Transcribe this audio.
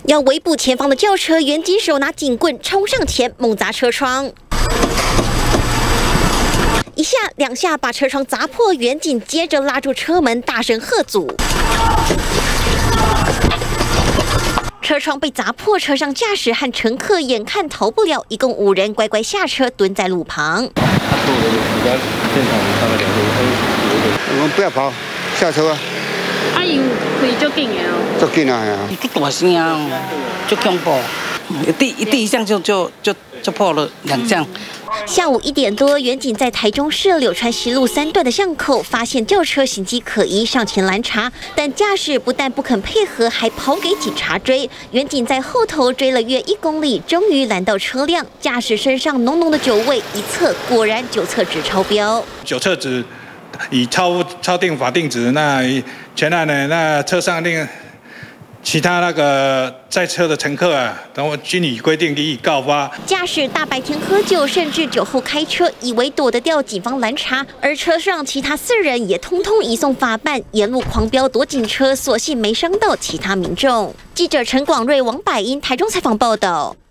要围捕前方的轿车，员警手拿警棍冲上前，猛砸车窗。 一下两下把车窗砸破，员警接着拉住车门，大声喝阻。车窗被砸破，车上驾驶和乘客眼看逃不了，一共5人乖乖下车，蹲在路旁。 我们不要跑，下车啊！ 阿姨可以足紧的哦， 足紧啊！ 这大声啊，足恐怖！第一项就破了2项。 下午1点多，员警在台中市柳川西路3段的巷口发现轿车行迹可疑，上前拦查，但驾驶不但不肯配合，还跑给警察追。员警在后头追了约1公里，终于拦到车辆，驾驶身上浓浓的酒味，一测果然酒测值超标。 酒测值已超定法定值，那前案呢？那车上其他那个在车的乘客啊，等我均已规定予以告发。 驾驶大白天喝酒，甚至酒后开车，以为躲得掉警方拦查，而车上其他4人也通通移送法办，沿路狂飙躲警车，所幸没伤到其他民众。记者陈广瑞、王百英台中采访报道。